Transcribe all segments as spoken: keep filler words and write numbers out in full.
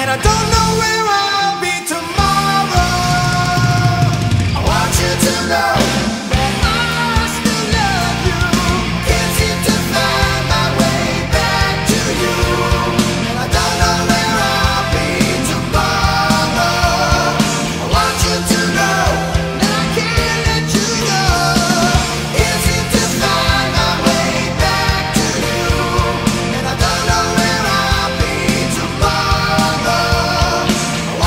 and I don't know where I'll be tomorrow. I want you to know that I still love you. Can't seem to find my way back to you, and I don't know where I'll be tomorrow. I want you to know that I can't let you go. Can't seem to find my way back to you, and I don't know where I'll be tomorrow. I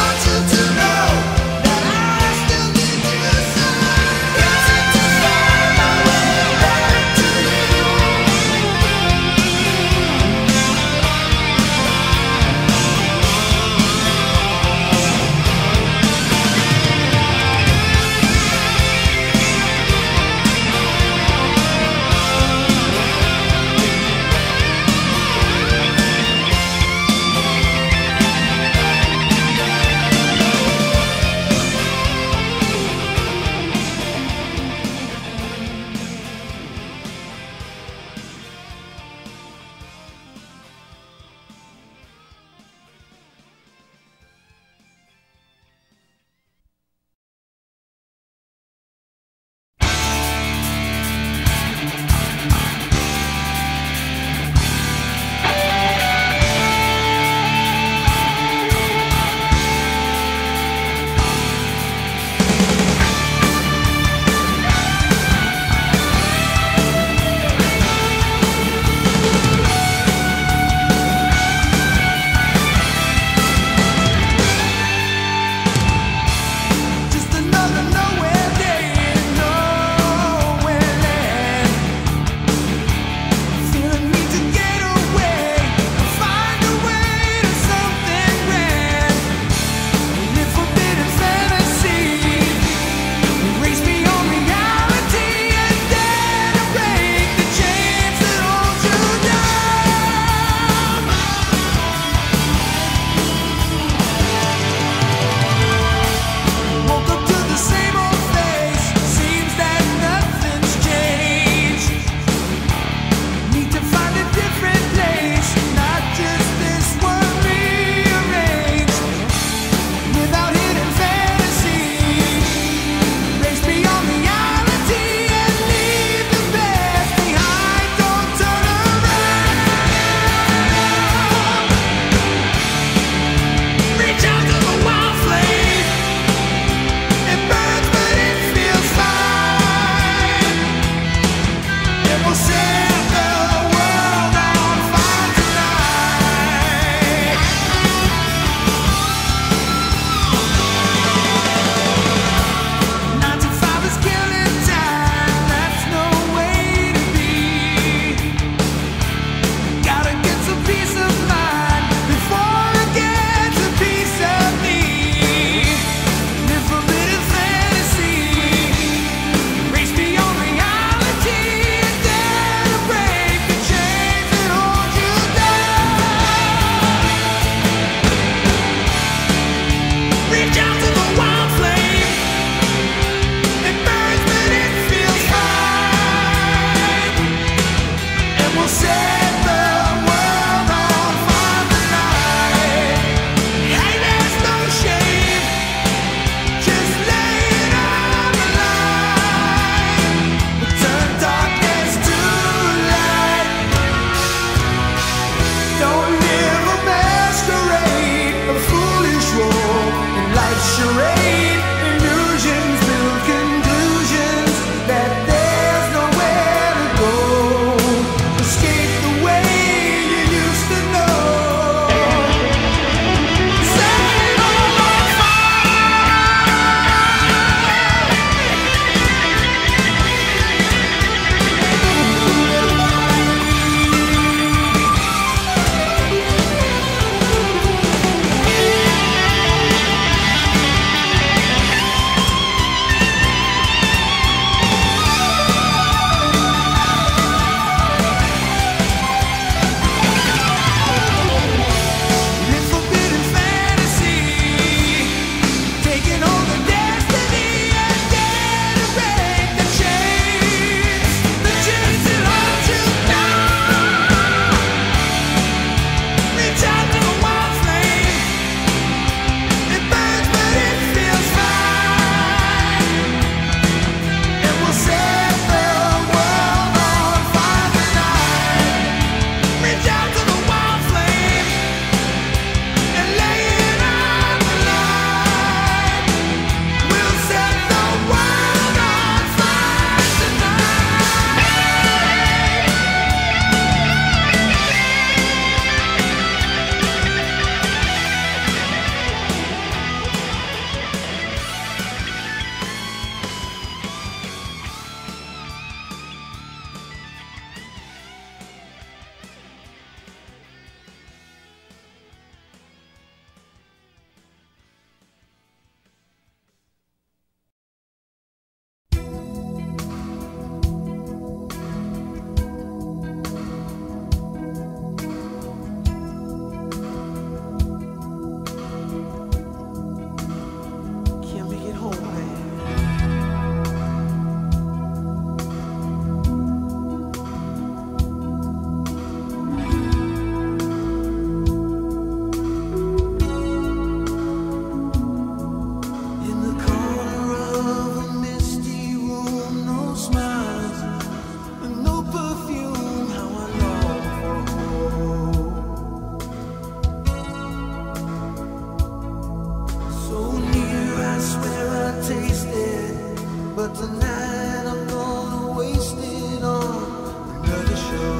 But tonight I'm gonna waste it on another show.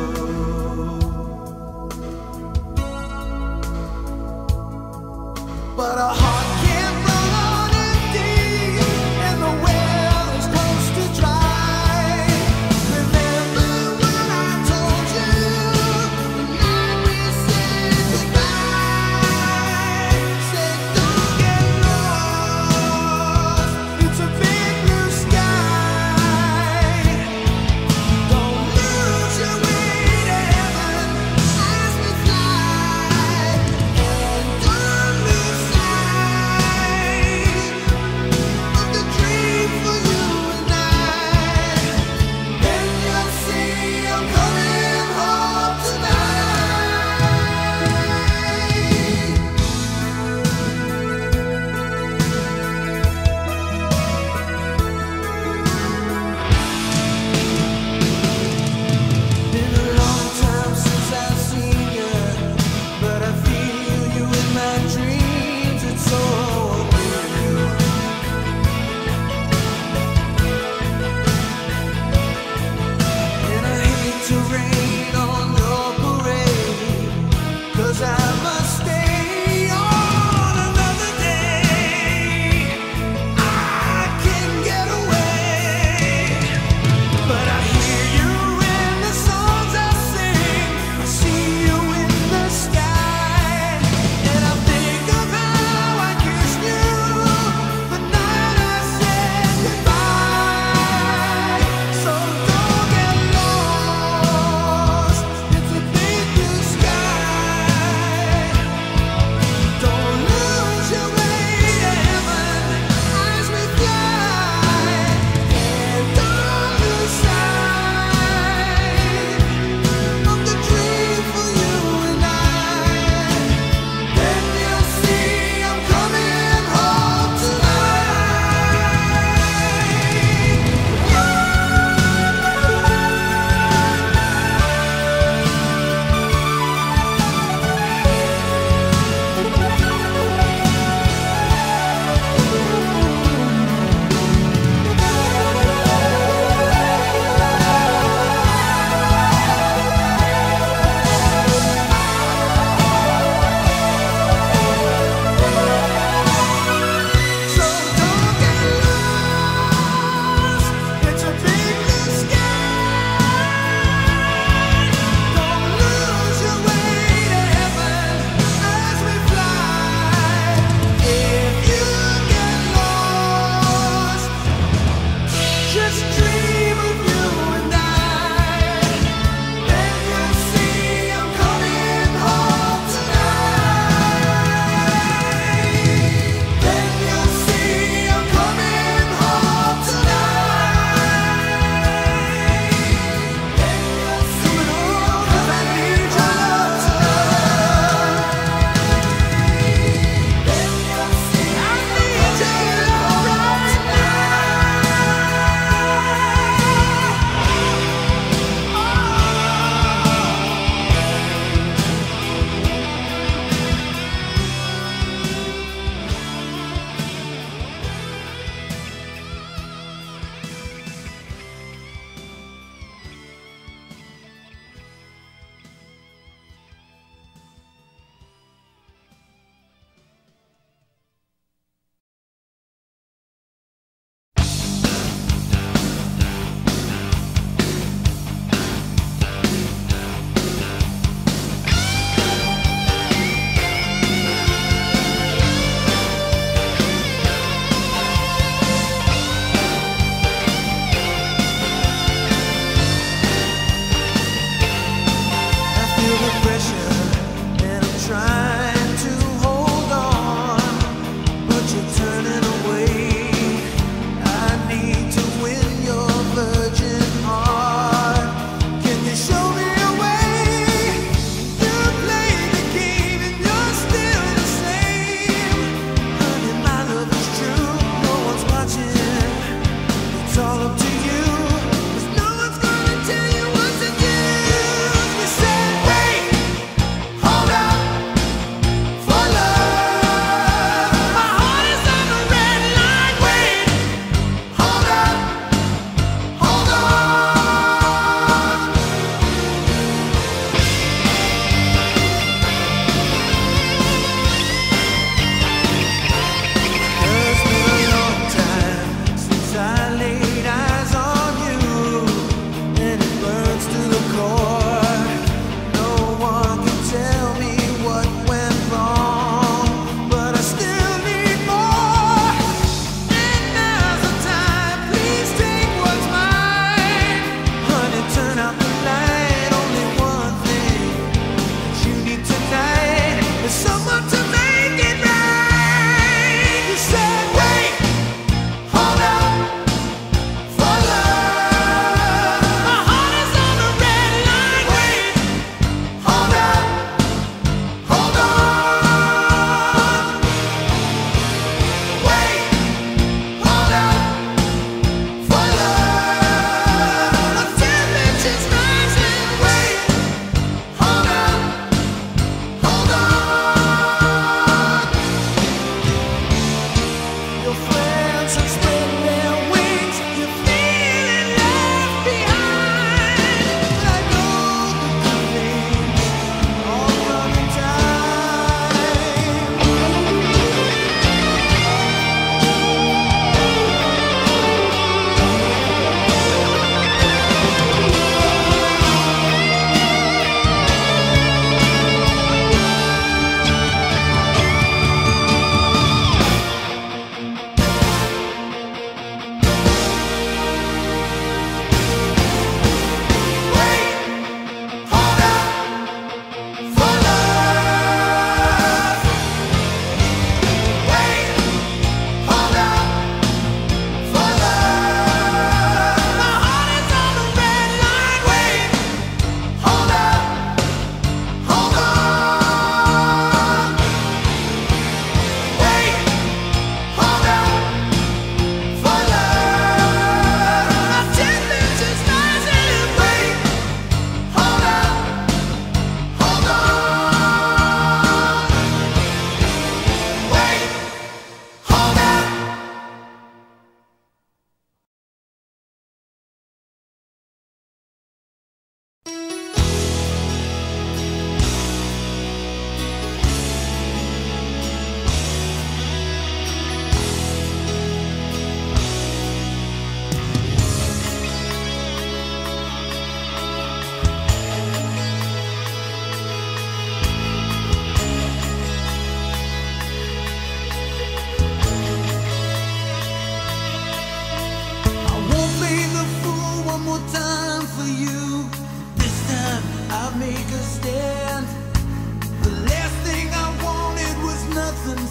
But a heart can't run on empty, and the well is close to dry. Remember when I told you the night we said goodbye? Said don't get lost, it's a big blue sky.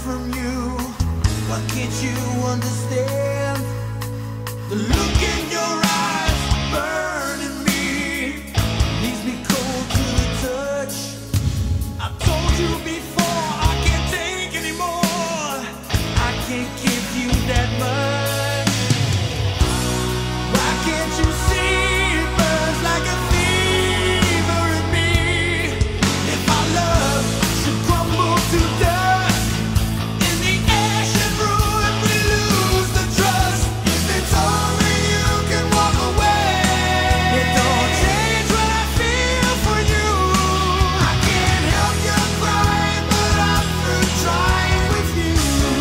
from you. Why can't you understand? The look in your eyes burning me, leaves me cold to the touch. I told you before, I can't take anymore. I can't give you that much. Why can't you see it burns like a fever in me? If our love should crumble to dust, in the ash and ruin we lose the trust. If it's over, you can walk away. It don't change what I feel for you. I can't help you crying, but I'm through trying with you.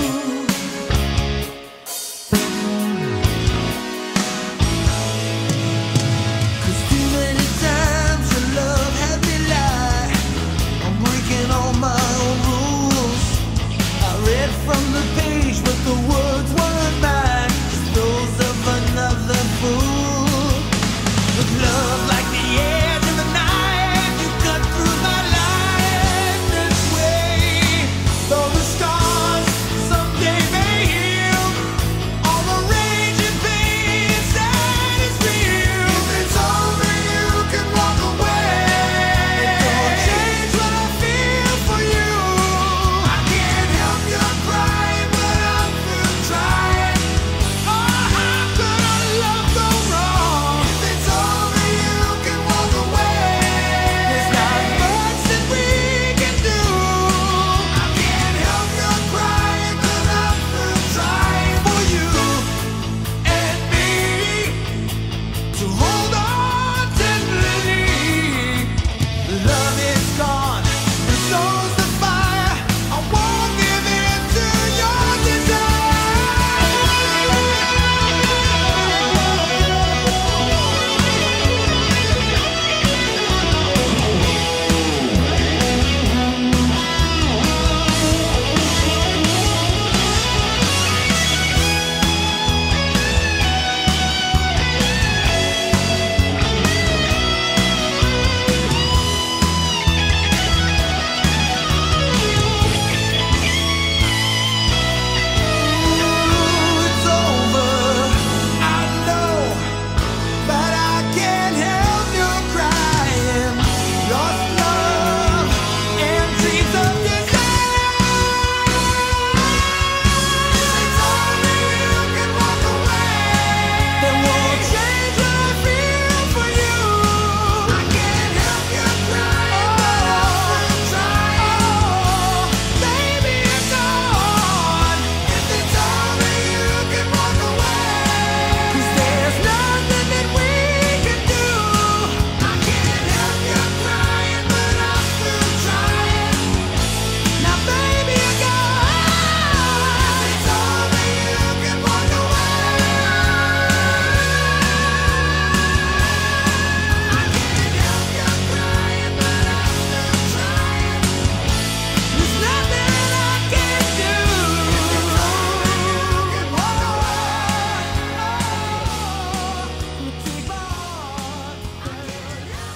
Cause too many times your love had me lie. I'm breaking all my own rules. I read from the page, but the words weren't mine, just those of another fool. With love like the edge of a knife, you cut through my life this way. Though the scars someday may heal, all the rage and pain inside is real. If it's over, you can walk away. It don't change what I feel for you. I can't help you crying, but I'm through trying. Oh, how could our love go wrong? If it's over, you can walk away. There's not much that we can do. I can't help you crying, but I'm through trying for you and me to hold on tenderly. Love is gone, and so's the fire. I won't give in to your It's over, I know, but I can't help you crying. Lost love and dreams of desire. It's over, you can walk away. That won't change what I feel for you. I can't help you crying, but I'm trying. Baby, it's on. If it's over, you can walk away. 'Cause there's nothing that we can do. I can't help you crying, but I'm through trying. Now, baby, it's gone. If it's over, you can walk away. I can't help you crying, but I'm through trying. There's nothing I can do. If it's over, you can walk away. Keep on. I can't help you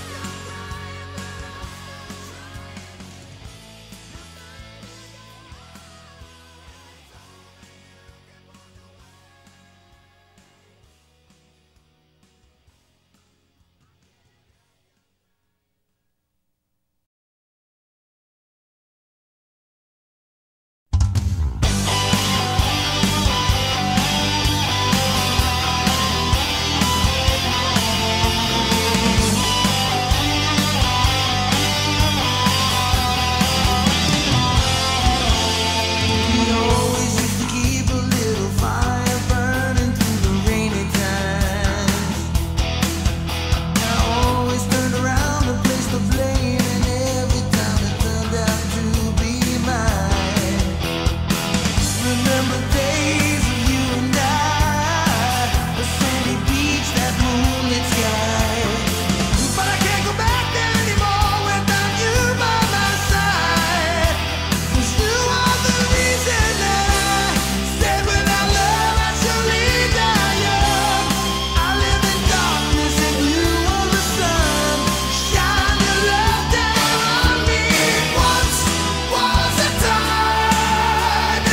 We always used to keep a little fire burning through the rainy times. I always turned around to place the blame, and every time it turned out to be mine. Remember days of you and I, the sandy beach, that moonlit sky. But I can't go back there anymore without you by my side. 'Cause you are the reason I said without love I surely die young. I live in darkness and you are the sun. Shine your love down on me. Once was a time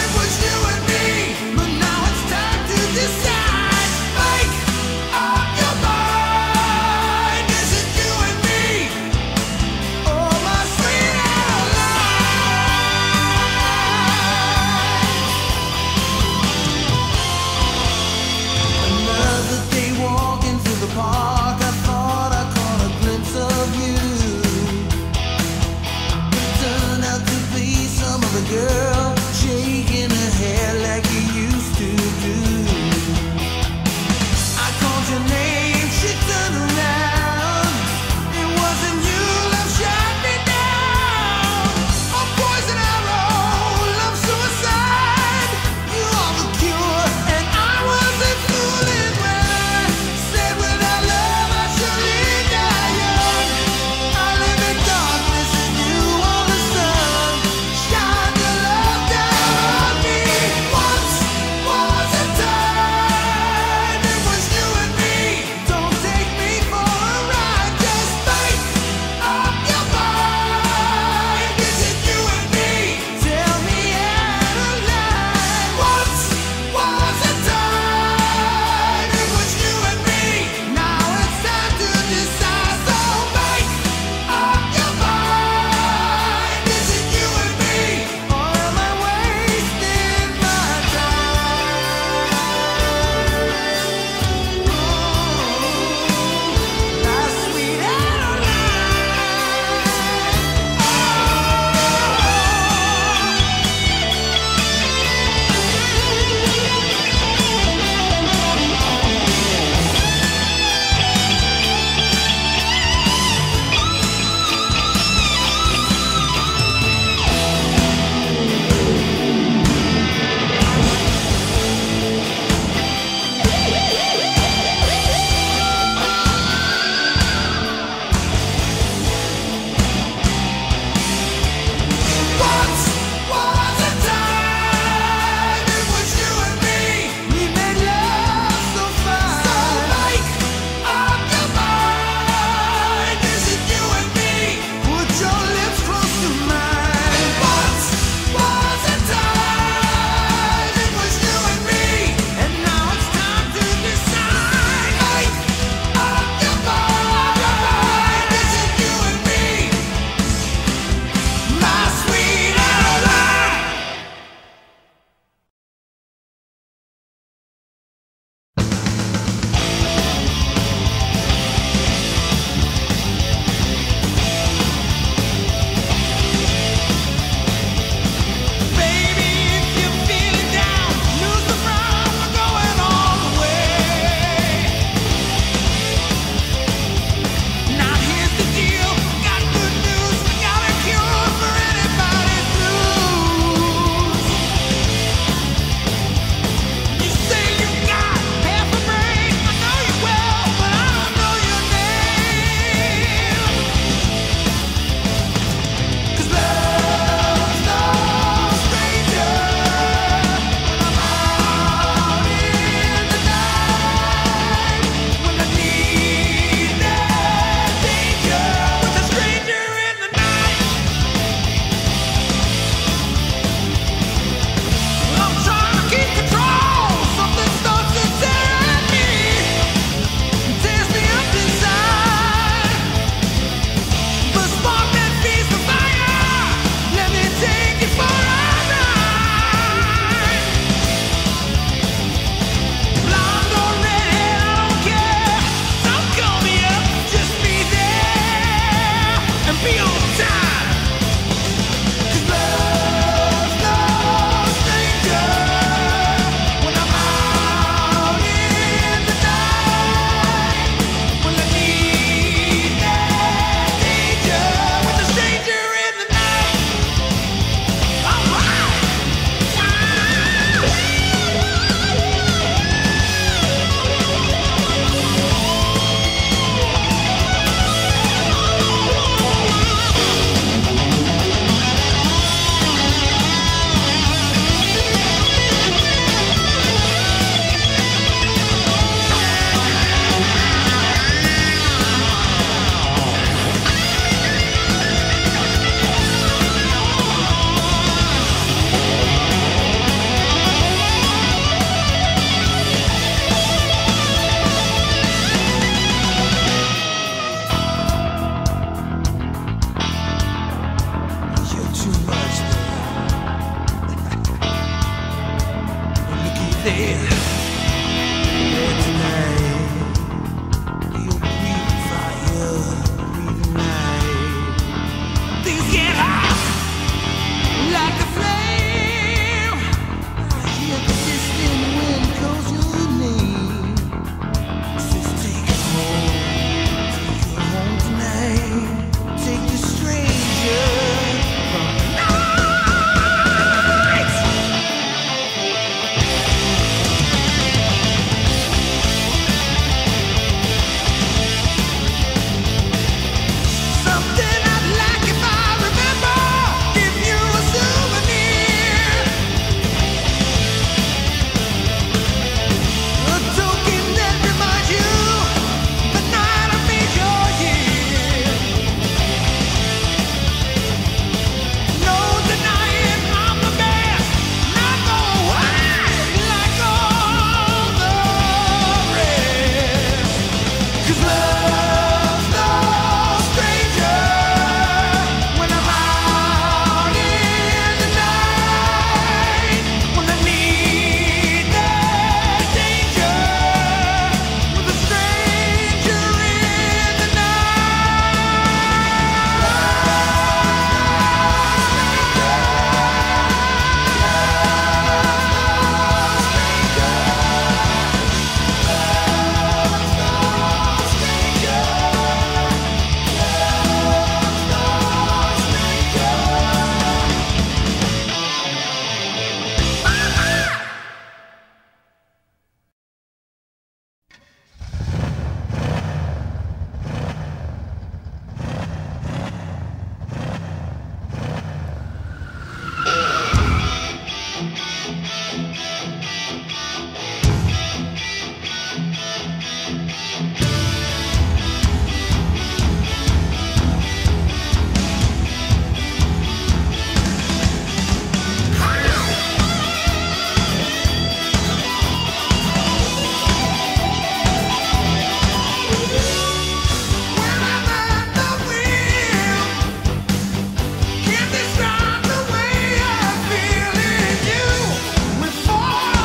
Can't describe the way I feel in you. Before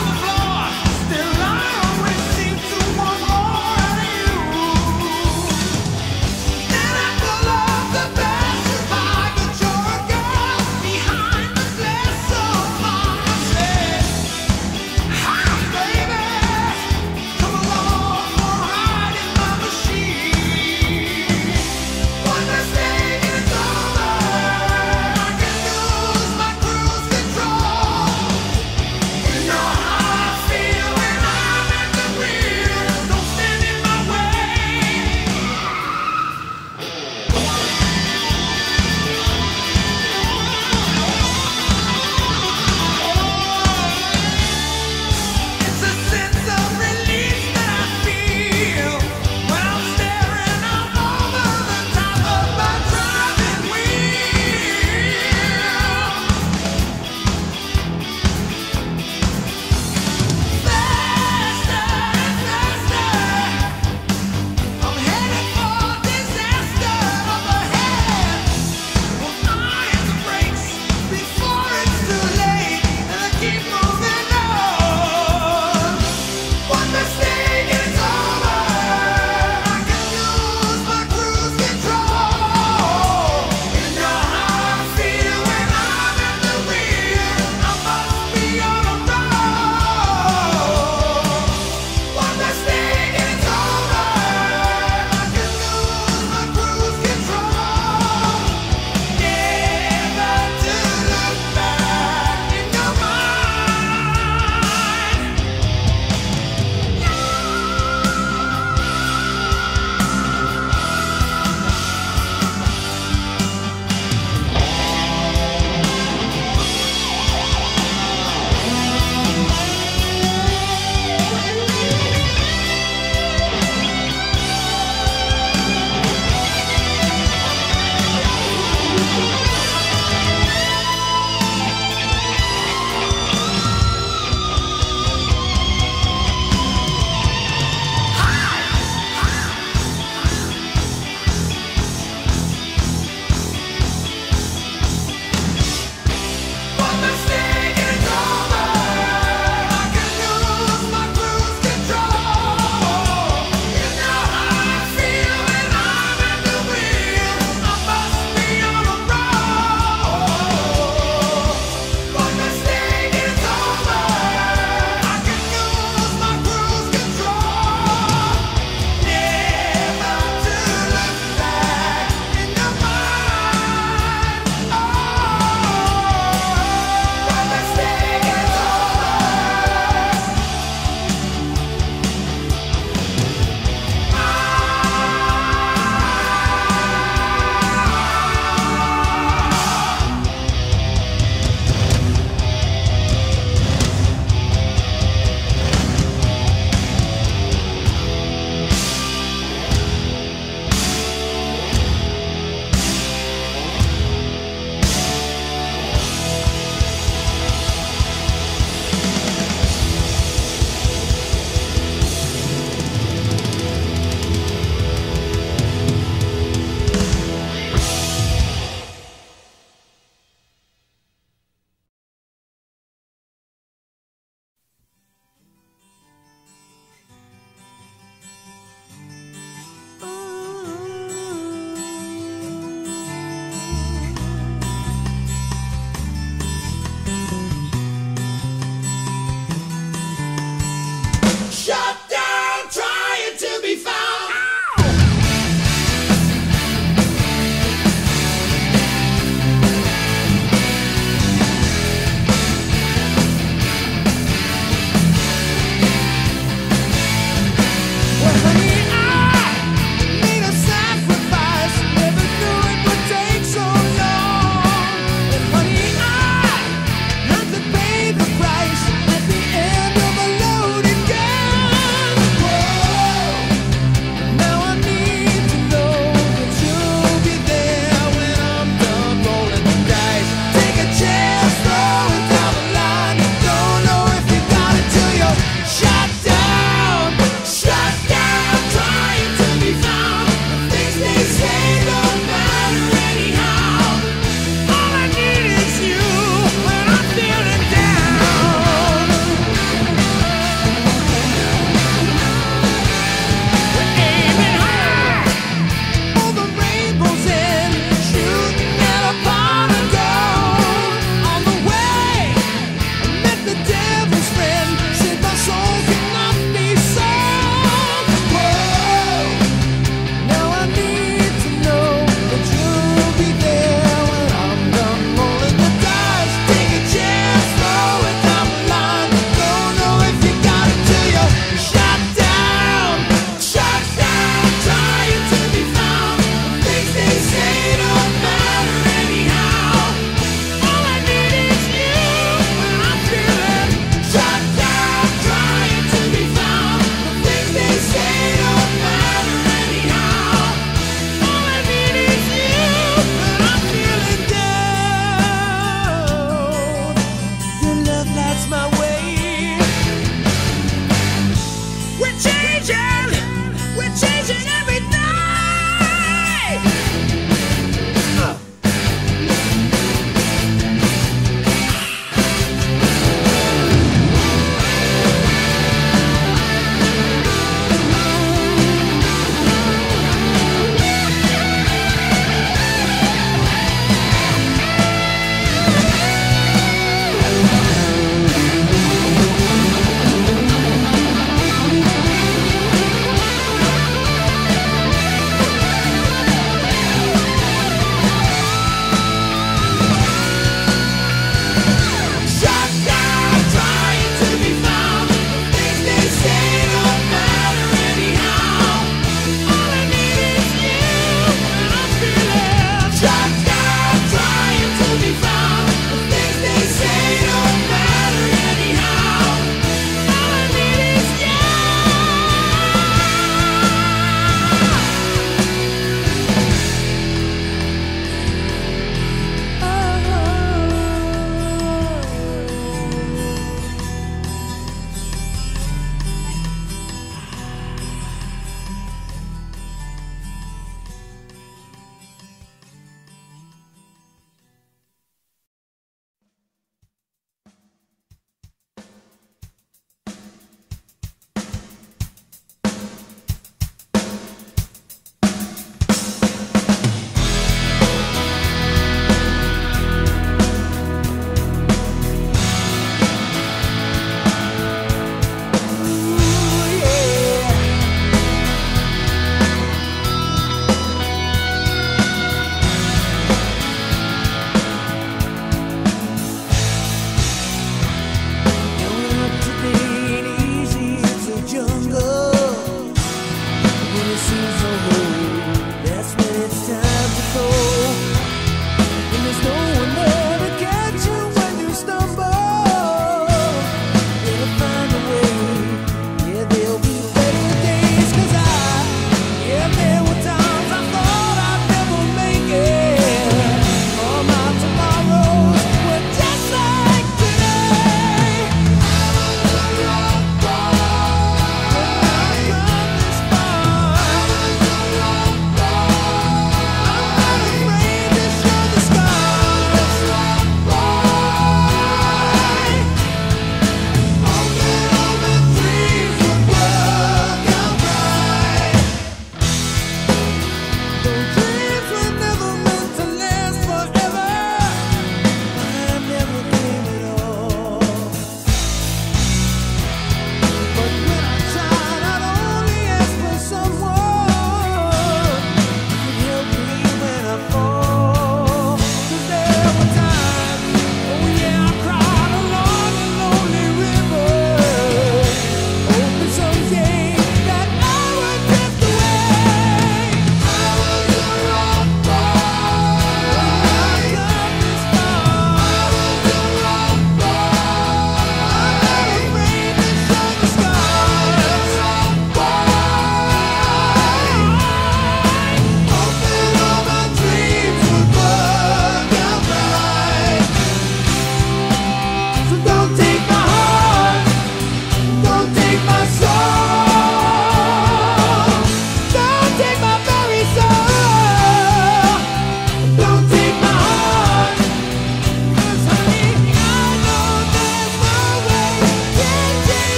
Shut down, shut down.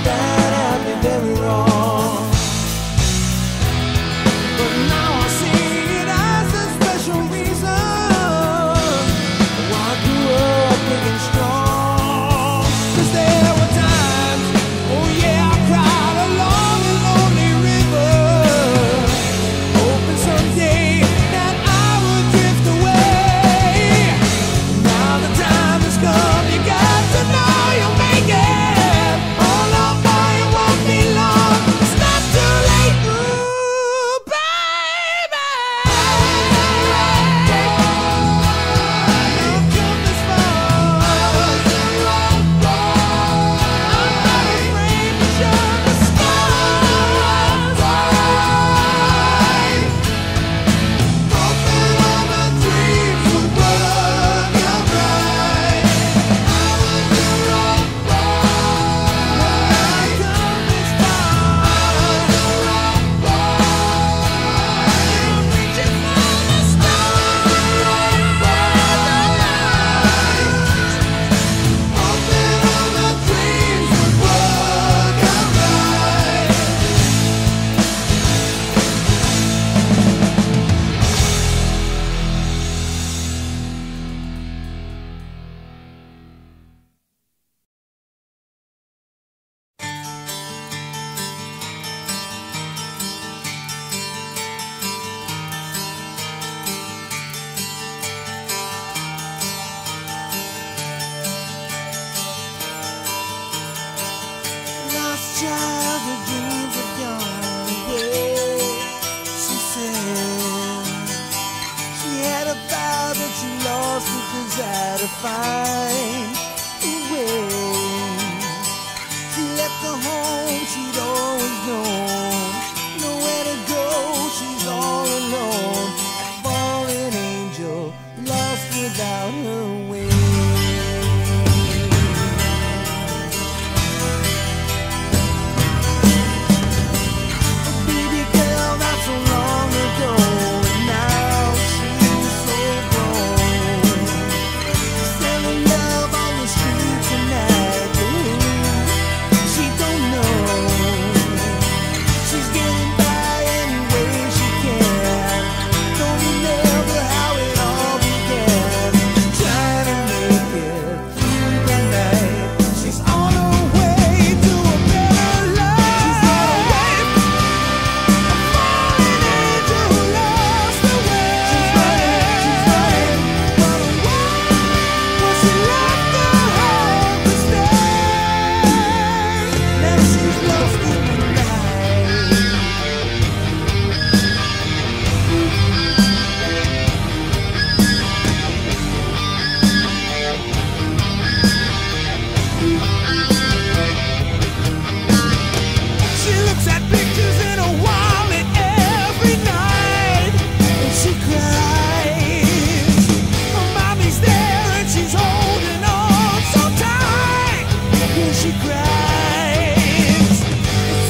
that had me very wrong. But now I see it as a special reason why I grew up big and strong. 'Cause there were times, oh yeah, I cried along a lonely river, hoping someday that I would drift away. Now the time has come, you got to know you'll make it. Hold on, boy, it won't be long. It's not too late, ooh, baby. I've come this far. I'm not afraid to show the scars. Hoping all my dreams would work out right. I was the wrong boy. I've come this far. I was the wrong boy. I'm reaching for the stars. Hoping all my dreams would work out right. Lost childhood dreams have gone away, she said. She had a vow that she lost the desire to find a way. She left the home she'd always known, nowhere to go, she's all alone. A fallen angel, lost without her way. Baby girl, not so long ago, and now she's so grown. Selling love on the street tonight, ooh, she don't know. She's getting by any way she can. Don't remember how it all began. Trying to make it through the night. She's on her way to a better life. Fallen angel who lost her way. But why was she left the home to stay? Now she's lost in the night. She looks at pictures in a wallet every night, and she cries. Her mommy's there and she's holding on so tight, and she cries. It's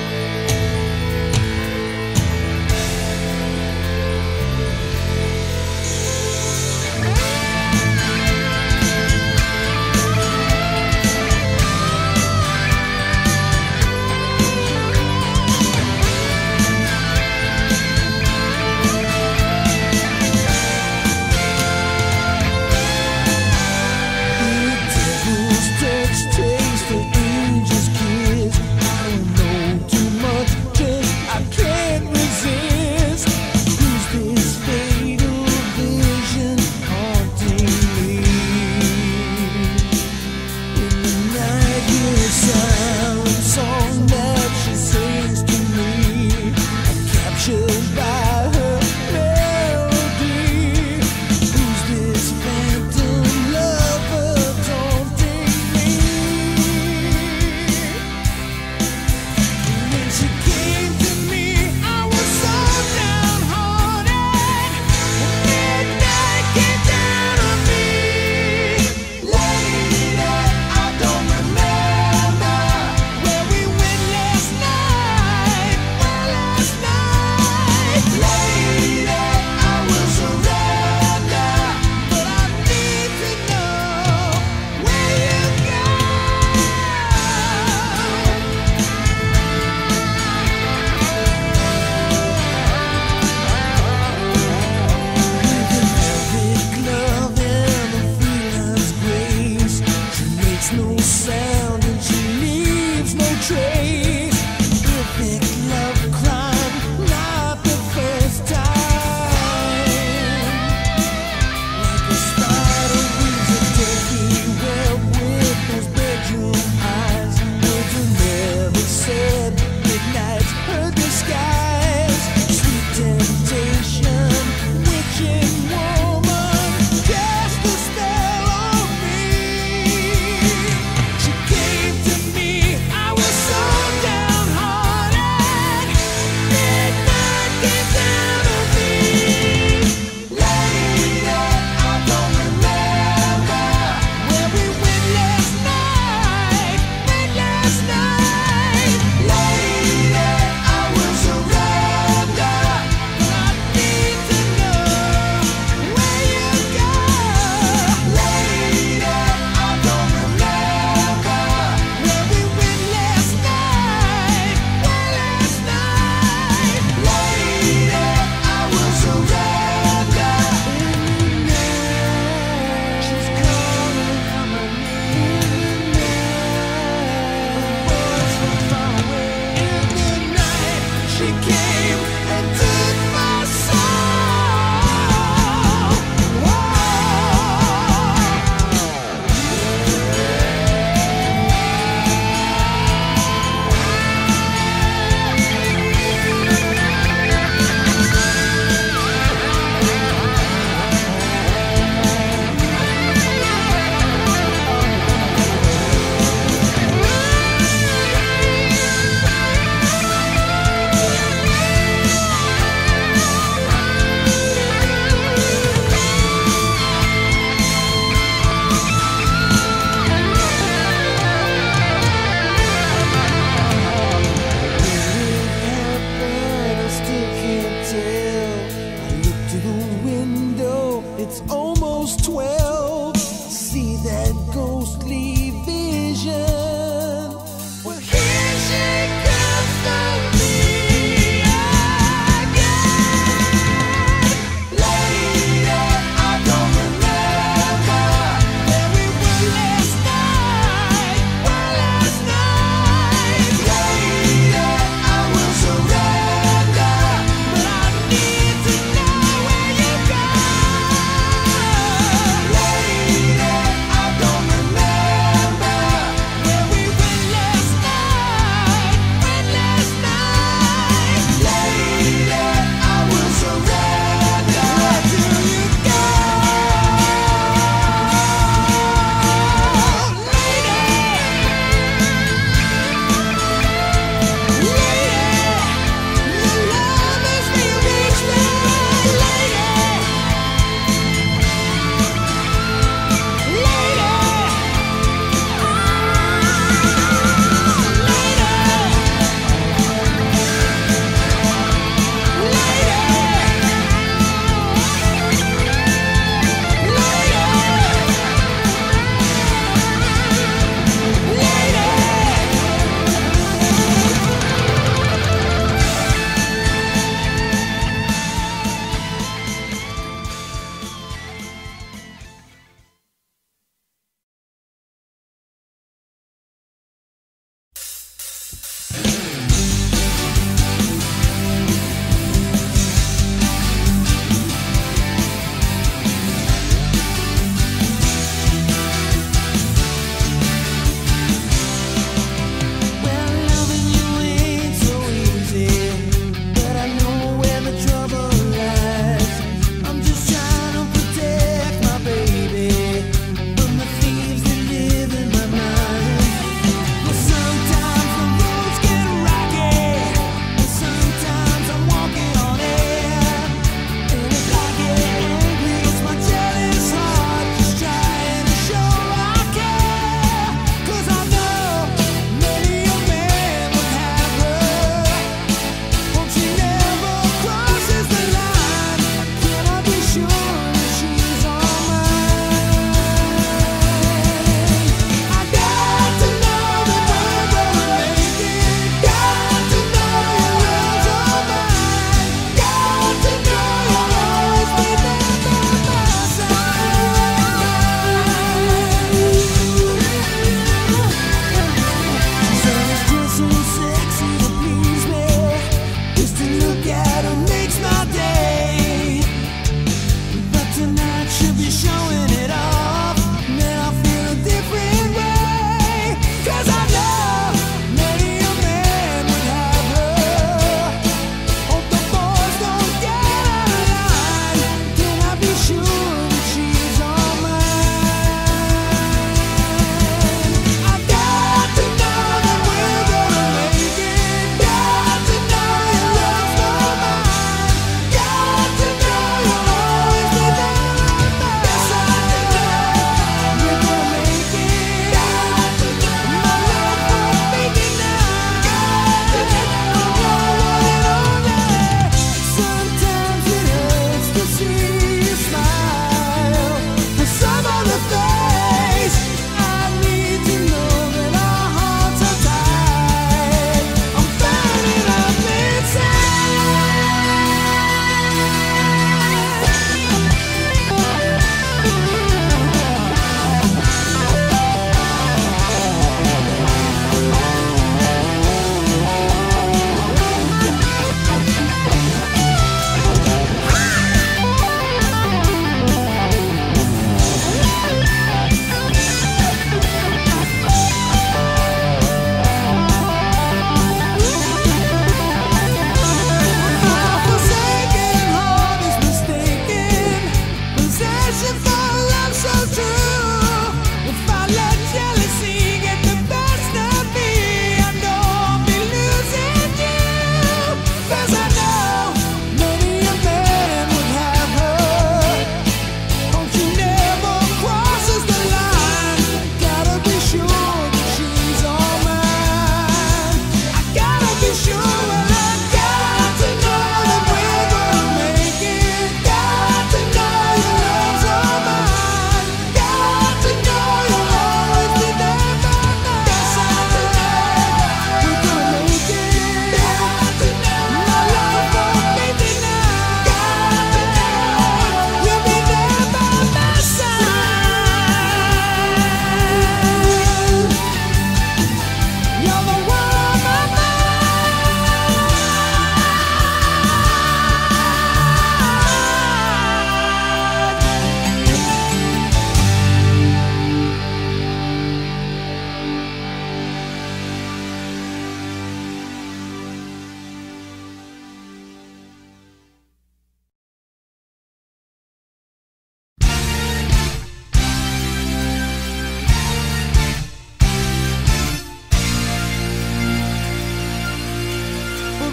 Taste the angel's kiss. I don't know too much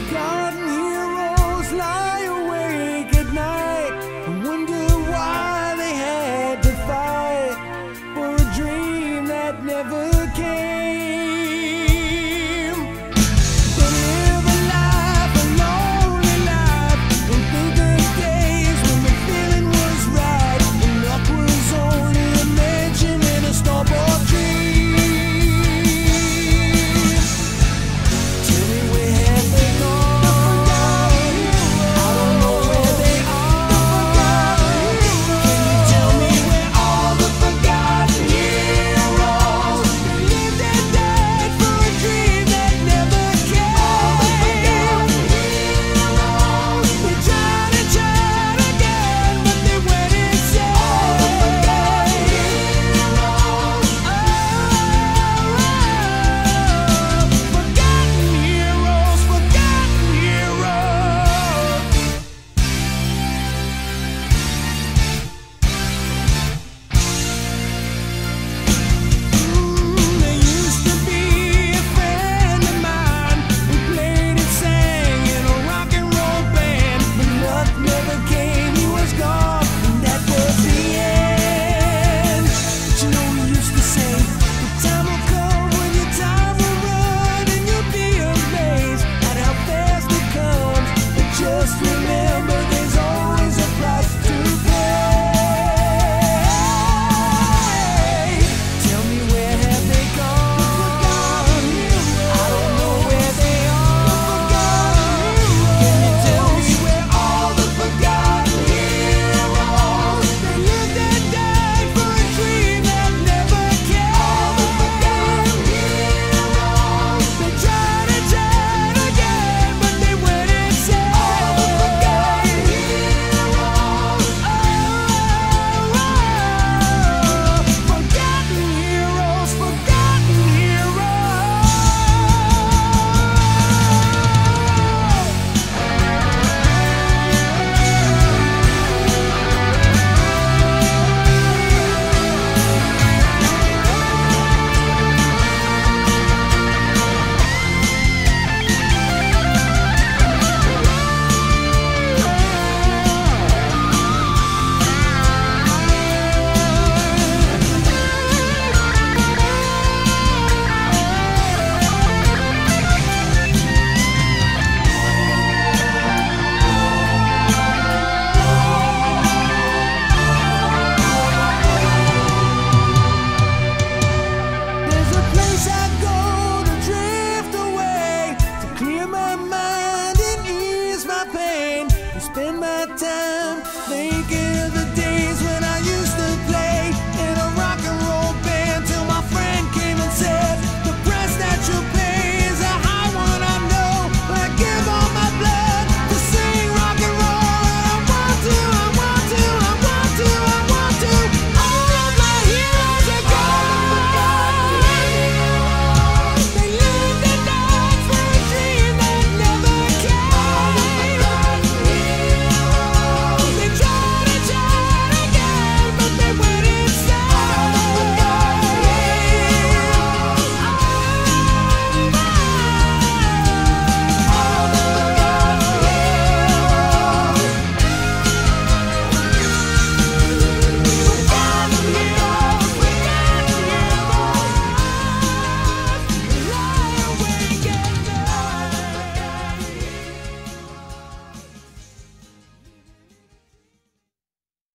forgotten heroes like